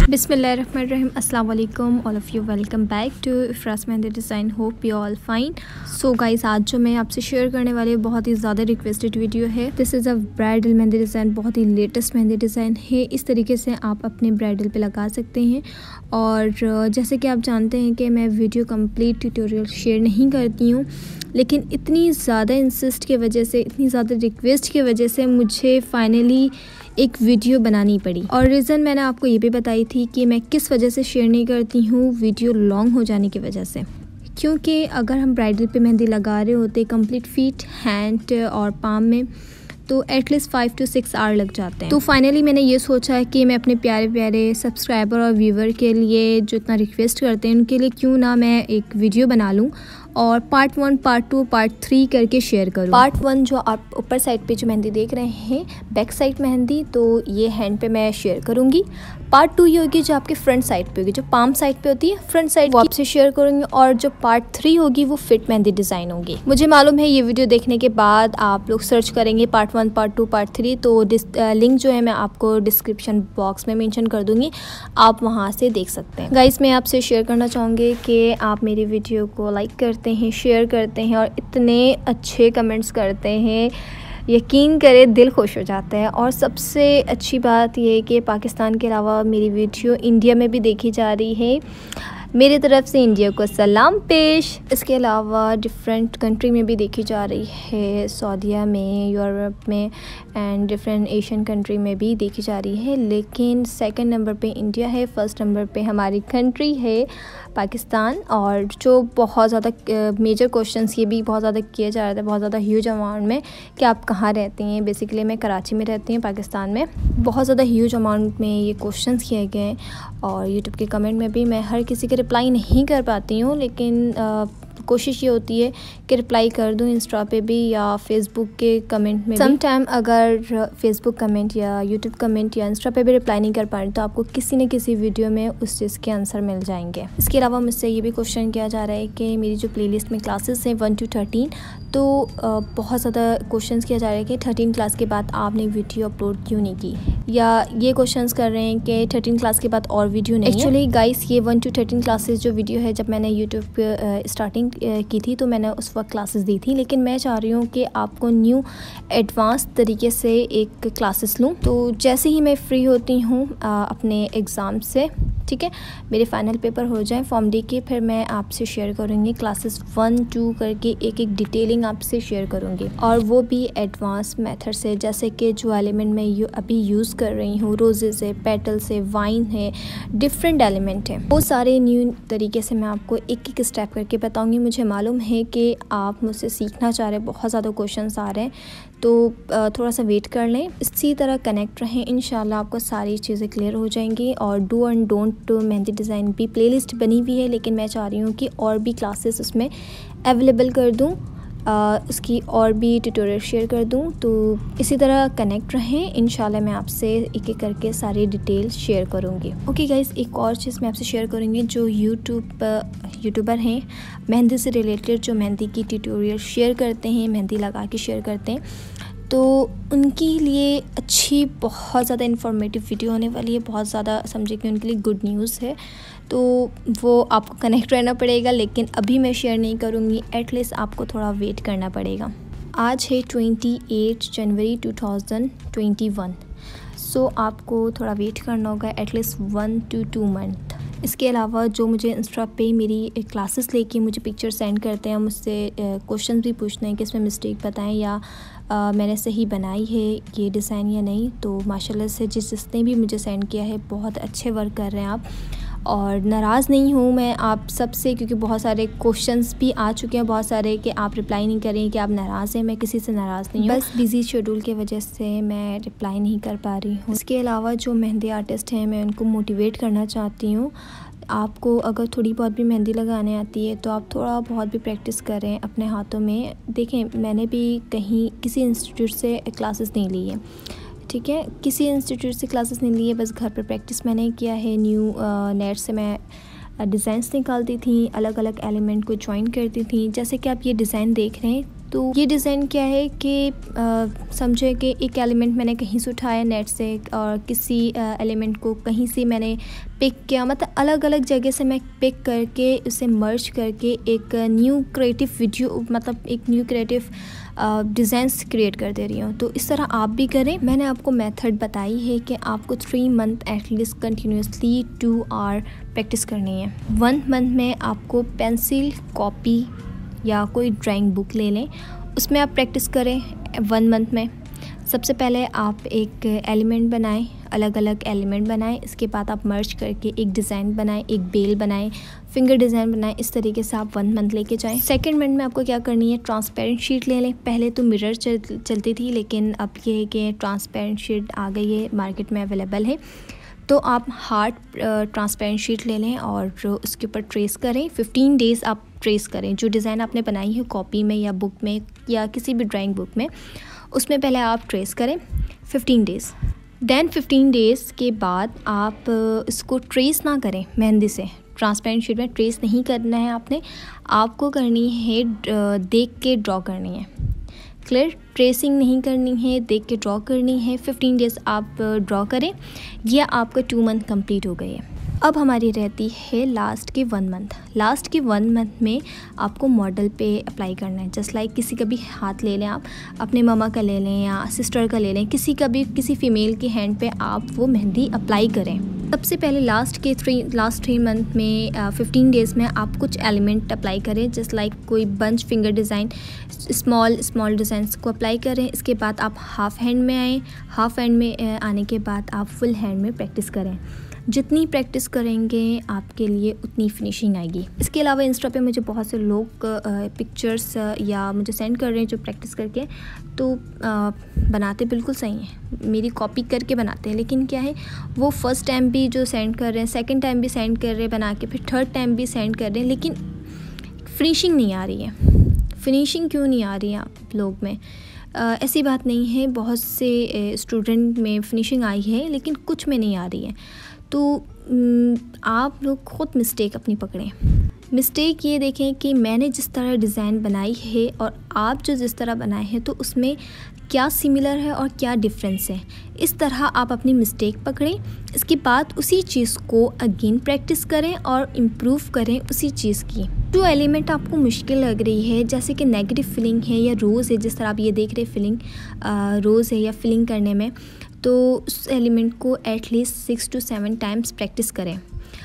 बिस्मिल्लाहिर्रहमानिर्रहीम अस्सलाम वालेकुम all of you, welcome back to Ifrah mehndi design. Hope you all fine. So guys, आज जो मैं आपसे शेयर करने वाली बहुत ही ज़्यादा रिक्वेस्टेड वीडियो है। This is a bridal mehndi design, बहुत ही लेटेस्ट मेहंदी डिज़ाइन है। इस तरीके से आप अपने ब्राइडल पे लगा सकते हैं। और जैसे कि आप जानते हैं कि मैं वीडियो कंप्लीट ट्यूटोरियल शेयर नहीं करती हूँ, लेकिन इतनी ज़्यादा इंसिस्ट की वजह से, इतनी ज़्यादा रिक्वेस्ट की वजह से मुझे फाइनली एक वीडियो बनानी पड़ी। और रीज़न मैंने आपको ये भी बताई थी कि मैं किस वजह से शेयर नहीं करती हूँ, वीडियो लॉन्ग हो जाने की वजह से। क्योंकि अगर हम ब्राइडल पे मेहंदी लगा रहे होते कंप्लीट फीट, हैंड और पाम में, तो एटलीस्ट 5 to 6 आवर लग जाते हैं। तो फाइनली मैंने ये सोचा है कि मैं अपने प्यारे प्यारे सब्सक्राइबर और व्यूवर के लिए जो इतना रिक्वेस्ट करते हैं, उनके लिए क्यों ना मैं एक वीडियो बना लूँ और पार्ट 1, पार्ट 2, पार्ट 3 करके शेयर करूँ। पार्ट 1 जो आप ऊपर साइड पे जो मेहंदी देख रहे हैं, बैक साइड मेहंदी, तो ये हैंड पे मैं शेयर करूँगी। पार्ट 2 ये होगी जो आपके फ्रंट साइड पे होगी, जो पाम साइड पे होती है, फ्रंट साइड वो आपसे शेयर करूँगी। और जो पार्ट 3 होगी वो फिट मेहंदी डिज़ाइन होगी। मुझे मालूम है ये वीडियो देखने के बाद आप लोग सर्च करेंगे पार्ट 1, पार्ट 2, पार्ट 3, तो लिंक जो है मैं आपको डिस्क्रिप्शन बॉक्स में मेंशन कर दूँगी, आप वहाँ से देख सकते हैं। गाइस, मैं आपसे शेयर करना चाहूँगी कि आप मेरी वीडियो को लाइक करते हैं, शेयर करते हैं और इतने अच्छे कमेंट्स करते हैं, यकीन करें दिल खुश हो जाता है। और सबसे अच्छी बात यह है कि पाकिस्तान के अलावा मेरी वीडियो इंडिया में भी देखी जा रही है। मेरी तरफ से इंडिया को सलाम पेश। इसके अलावा डिफरेंट कंट्री में भी देखी जा रही है, सऊदीया में, यूरोप में एंड डिफरेंट एशियन कंट्री में भी देखी जा रही है। लेकिन सेकंड नंबर पे इंडिया है, फर्स्ट नंबर पे हमारी कंट्री है पाकिस्तान। और जो बहुत ज़्यादा मेजर क्वेश्चंस ये भी बहुत ज़्यादा किए जा रहे थे, बहुत ज़्यादा ह्यूज अमाउंट में, कि आप कहाँ रहती हैं। बेसिकली मैं कराची में रहती हूँ, पाकिस्तान में। बहुत ज़्यादा ह्यूज अमाउंट में ये क्वेश्चंस किए गए और यूट्यूब के कमेंट में भी मैं हर किसी के रिप्लाई नहीं कर पाती हूँ, लेकिन कोशिश ये होती है कि रिप्लाई कर दूँ इंस्टा पे भी या फेसबुक के कमेंट में। सम टाइम अगर फेसबुक कमेंट या यूट्यूब कमेंट या इंस्टा पे भी रिप्लाई नहीं कर पा रही, तो आपको किसी न किसी वीडियो में उस चीज़ के आंसर मिल जाएंगे। इसके अलावा मुझसे ये भी क्वेश्चन किया जा रहा है कि मेरी जो प्लेलिस्ट में क्लासेस हैं 1 to 13, तो बहुत ज़्यादा क्वेश्चंस किया जा रहा है कि 13 क्लास के बाद आपने वीडियो अपलोड क्यों नहीं की, या ये क्वेश्चंस कर रहे हैं कि 13 क्लास के बाद और वीडियो नहीं। एक्चुअली गाइस, ये 1 to 13 क्लासेस जो वीडियो है, जब मैंने यूट्यूब पे स्टार्टिंग की थी तो मैंने उस वक्त क्लासेस दी थी, लेकिन मैं चाह रही हूँ कि आपको न्यू एडवांस तरीके से एक क्लासेस लूँ। तो जैसे ही मैं फ्री होती हूँ अपने एग्ज़ाम से, ठीक है, मेरे फाइनल पेपर हो जाएं फॉर्म डी के, फिर मैं आपसे शेयर करूँगी क्लासेस 1, 2 करके एक एक डिटेलिंग आपसे शेयर करूँगी। और वो भी एडवांस मेथड से, जैसे कि जो एलिमेंट मैं अभी यूज़ कर रही हूँ, रोजेज़ है, पेटल्स है, वाइन है, डिफरेंट एलिमेंट है, वो सारे न्यू तरीके से मैं आपको एक एक स्टेप करके बताऊँगी। मुझे मालूम है कि आप मुझसे सीखना चाह रहे हैं, बहुत ज़्यादा क्वेश्चंस आ रहे हैं, तो थोड़ा सा वेट कर लें। इसी तरह कनेक्ट रहें, इंशाल्लाह आपको सारी चीज़ें क्लियर हो जाएंगी। और do and don't mehndi design भी प्लेलिस्ट बनी हुई है, लेकिन मैं चाह रही हूँ कि और भी क्लासेस उसमें अवेलेबल कर दूँ, उसकी और भी ट्यूटोरियल शेयर कर दूँ। तो इसी तरह कनेक्ट रहें, इंशाल्लाह मैं आपसे एक एक करके सारी डिटेल शेयर करूँगी। ओके गाइस, एक और चीज़ मैं आपसे शेयर करूँगी, जो यूट्यूबर हैं मेहंदी से रिलेटेड, जो मेहंदी की ट्यूटोरियल शेयर करते हैं, मेहंदी लगा के शेयर करते हैं, तो उनके लिए अच्छी, बहुत ज़्यादा इन्फॉर्मेटिव वीडियो होने वाली है, बहुत ज़्यादा समझे कि उनके लिए गुड न्यूज़ है। तो वो आपको कनेक्ट रहना पड़ेगा, लेकिन अभी मैं शेयर नहीं करूँगी, एटलीस्ट आपको थोड़ा वेट करना पड़ेगा। आज है 28 जनवरी 2021, सो आपको थोड़ा वेट करना होगा, एटलीस्ट 1 to 2 मंथ। इसके अलावा जो मुझे इंस्टा पे मेरी क्लासेस लेके मुझे पिक्चर सेंड करते हैं, मुझसे क्वेश्चन भी पूछते हैं कि इसमें मिस्टेक बताएं या मैंने सही बनाई है ये डिज़ाइन या नहीं, तो माशाल्लाह से जिसने भी मुझे सेंड किया है, बहुत अच्छे वर्क कर रहे हैं आप। और नाराज़ नहीं हूँ मैं आप सबसे, क्योंकि बहुत सारे क्वेश्चंस भी आ चुके हैं, बहुत सारे, कि आप रिप्लाई नहीं करें, कि आप नाराज़ हैं। मैं किसी से नाराज़ नहीं हूँ, बस बिज़ी शेड्यूल की वजह से मैं रिप्लाई नहीं कर पा रही हूँ। इसके अलावा जो मेहंदी आर्टिस्ट हैं, मैं उनको मोटिवेट करना चाहती हूँ। आपको अगर थोड़ी बहुत भी मेहंदी लगाने आती है, तो आप थोड़ा बहुत भी प्रैक्टिस करें अपने हाथों में। देखें, मैंने भी कहीं किसी इंस्टीट्यूट से क्लासेस नहीं ली है, ठीक है, किसी इंस्टीट्यूट से क्लासेस नहीं ली है, बस घर पर प्रैक्टिस मैंने किया है। न्यू नेट से मैं डिज़ाइंस निकालती थी, अलग अलग एलिमेंट को ज्वाइन करती थी। जैसे कि आप ये डिज़ाइन देख रहे हैं, तो ये डिज़ाइन क्या है कि समझे कि एक एलिमेंट मैंने कहीं से उठाया नेट से और किसी एलिमेंट को कहीं से मैंने पिक किया, मतलब अलग अलग जगह से मैं पिक करके उसे मर्ज करके एक न्यू क्रिएटिव वीडियो, मतलब एक न्यू क्रिएटिव डिज़ाइंस क्रिएट कर दे रही हूँ। तो इस तरह आप भी करें। मैंने आपको मेथड बताई है कि आपको 3 month at least continuously 2 hour practice करनी है। 1 मंथ में आपको पेंसिल, कॉपी या कोई ड्राइंग बुक ले लें, उसमें आप प्रैक्टिस करें 1 मंथ में। सबसे पहले आप एक एलिमेंट बनाएं, अलग अलग एलिमेंट बनाएं, इसके बाद आप मर्ज करके एक डिज़ाइन बनाएं, एक बेल बनाएं, फिंगर डिज़ाइन बनाएं। इस तरीके से आप 1 मंथ लेके जाएं। सेकंड मंथ में आपको क्या करनी है, ट्रांसपेरेंट शीट ले लें। पहले तो मिरर चलती थी, लेकिन अब ये है कि ट्रांसपेरेंट शीट आ गई है, मार्केट में अवेलेबल है। तो आप हार्ड ट्रांसपेरेंट शीट ले लें और उसके ऊपर ट्रेस करें। 15 डेज़ आप ट्रेस करें। जो डिज़ाइन आपने बनाई है कॉपी में या बुक में या किसी भी ड्राइंग बुक में, उसमें पहले आप ट्रेस करें 15 डेज़। देन 15 डेज़ के बाद आप इसको ट्रेस ना करें मेहंदी से। ट्रांसपेरेंट शीट में ट्रेस नहीं करना है आपको करनी है देख के ड्रॉ करनी है। क्लियर, ट्रेसिंग नहीं करनी है, देख के ड्रॉ करनी है। 15 डेज़ आप ड्रॉ करें। यह आपका 2 मंथ कंप्लीट हो गए हैं। अब हमारी रहती है लास्ट के 1 मंथ। लास्ट के 1 मंथ में आपको मॉडल पे अप्लाई करना है। जस्ट लाइक किसी का भी हाथ ले लें, आप अपने मामा का ले लें या सिस्टर का ले लें, किसी का भी, किसी फीमेल के हैंड पे आप वो मेहंदी अप्लाई करें। सबसे पहले लास्ट 3 मंथ में 15 डेज़ में आप कुछ एलिमेंट अप्लाई करें। जस्ट लाइक कोई bunch finger design, small designs को अप्लाई करें। इसके बाद आप हाफ हैंड में आएँ। हाफ हैंड में आने के बाद आप फुल हैंड में प्रैक्टिस करें। जितनी प्रैक्टिस करेंगे आपके लिए उतनी फिनिशिंग आएगी। इसके अलावा इंस्टा पे मुझे बहुत से लोग पिक्चर्स या मुझे सेंड कर रहे हैं जो प्रैक्टिस करके, तो बनाते बिल्कुल सही हैं, मेरी कॉपी करके बनाते हैं। लेकिन क्या है, वो फर्स्ट टाइम भी जो सेंड कर रहे हैं, सेकंड टाइम भी सेंड कर रहे हैं बना के, फिर थर्ड टाइम भी सेंड कर रहे हैं, लेकिन फिनिशिंग नहीं आ रही है। फिनिशिंग क्यों नहीं आ रही है आप लोग में? ऐसी बात नहीं है, बहुत से स्टूडेंट में फिनिशिंग आई है लेकिन कुछ में नहीं आ रही है। तो आप लोग खुद मिस्टेक अपनी पकड़ें। मिस्टेक ये देखें कि मैंने जिस तरह डिज़ाइन बनाई है और आप जो जिस तरह बनाए हैं, तो उसमें क्या सिमिलर है और क्या डिफरेंस है। इस तरह आप अपनी मिस्टेक पकड़ें। इसके बाद उसी चीज़ को अगेन प्रैक्टिस करें और इम्प्रूव करें उसी चीज़ की। जो एलिमेंट आपको मुश्किल लग रही है, जैसे कि नेगेटिव फीलिंग है या रोज़ है, जिस तरह आप ये देख रहे फीलिंग रोज़ है या फिलिंग करने में, तो उस एलिमेंट को एटलीस्ट 6 to 7 टाइम्स प्रैक्टिस करें।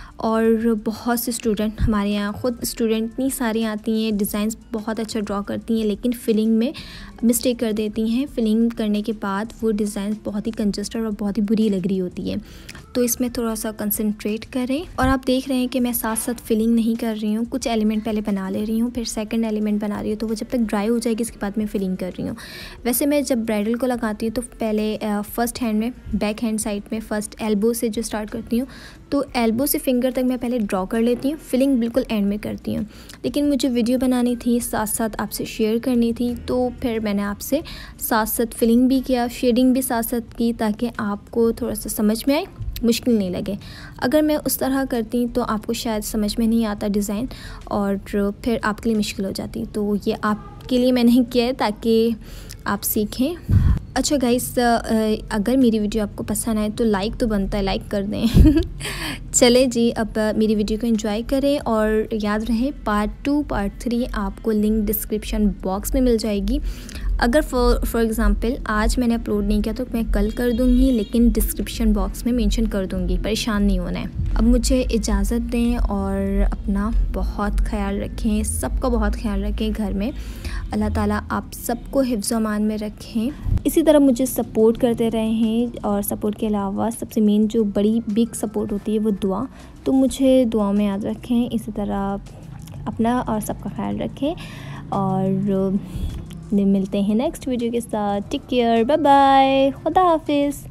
और बहुत से स्टूडेंट हमारे यहाँ, ख़ुद स्टूडेंट इतनी सारी आती हैं, डिज़ाइंस बहुत अच्छा ड्रॉ करती हैं, लेकिन फिलिंग में मिस्टेक कर देती हैं। फिलिंग करने के बाद वो डिज़ाइन बहुत ही कंजस्टेड और बहुत ही बुरी लग रही होती है। तो इसमें थोड़ा सा कंसंट्रेट करें। और आप देख रहे हैं कि मैं साथ साथ फिलिंग नहीं कर रही हूँ, कुछ एलिमेंट पहले बना ले रही हूँ, फिर सेकंड एलिमेंट बना रही हूँ, तो वो जब तक ड्राई हो जाएगी इसके बाद मैं फिलिंग कर रही हूँ। वैसे मैं जब ब्राइडल को लगाती हूँ तो पहले फर्स्ट हैंड में, बैक हैंड साइड में फर्स्ट एल्बो से जो स्टार्ट करती हूँ, तो एल्बो से फिंगर तक मैं पहले ड्रॉ कर लेती हूँ, फिलिंग बिल्कुल एंड में करती हूँ। लेकिन मुझे वीडियो बनानी थी, साथ साथ आपसे शेयर करनी थी, तो फिर मैंने आपसे साथ साथ फिलिंग भी किया, शेडिंग भी साथ साथ की, ताकि आपको थोड़ा सा समझ में आए, मुश्किल नहीं लगे। अगर मैं उस तरह करती तो आपको शायद समझ में नहीं आता डिज़ाइन, और फिर आपके लिए मुश्किल हो जाती। तो ये आपके लिए मैंने किया है ताकि आप सीखें। अच्छा गाइस, अगर मेरी वीडियो आपको पसंद आए तो लाइक तो बनता है, लाइक कर दें। चले जी, अब मेरी वीडियो को एंजॉय करें, और याद रहे पार्ट 2 पार्ट 3 आपको लिंक डिस्क्रिप्शन बॉक्स में मिल जाएगी। अगर फॉर एग्ज़ाम्पल आज मैंने अपलोड नहीं किया तो मैं कल कर दूँगी, लेकिन डिस्क्रिप्शन बॉक्स में मेंशन कर दूँगी, परेशान नहीं होना है। अब मुझे इजाज़त दें और अपना बहुत ख्याल रखें, सबका बहुत ख्याल रखें घर में। अल्लाह ताला आप सबको हिफ्ज़ अमान में रखें। इसी तरह मुझे सपोर्ट करते रहें, और सपोर्ट के अलावा सबसे मेन जो बड़ी बिग सपोर्ट होती है वो दुआ। तो मुझे दुआ में याद रखें। इसी तरह अपना और सबका ख्याल रखें, और मिलते हैं नेक्स्ट वीडियो के साथ। टेक केयर, बाय बाय, खुदा हाफिज़।